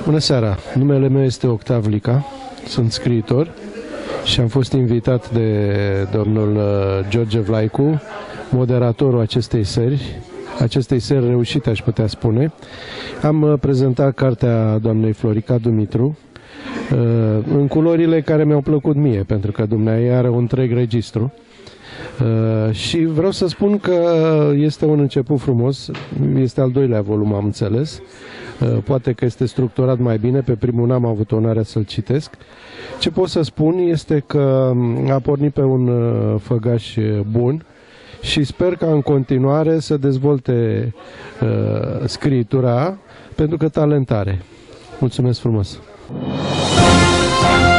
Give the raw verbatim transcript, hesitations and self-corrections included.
Bună seara! Numele meu este Octav Lica, sunt scriitor și am fost invitat de domnul George Vlaicu, moderatorul acestei seri, acestei seri reușite, aș putea spune. Am prezentat cartea doamnei Florica Dumitru în culorile care mi-au plăcut mie, pentru că dumneavoastră are un întreg registru. Uh, și vreau să spun că este un început frumos, este al doilea volum, am înțeles. Uh, poate că este structurat mai bine, pe primul n-am avut onoarea să-l citesc. Ce pot să spun este că a pornit pe un uh, făgaș bun și sper ca în continuare să dezvolte uh, scriitura, pentru că talent are. Mulțumesc frumos!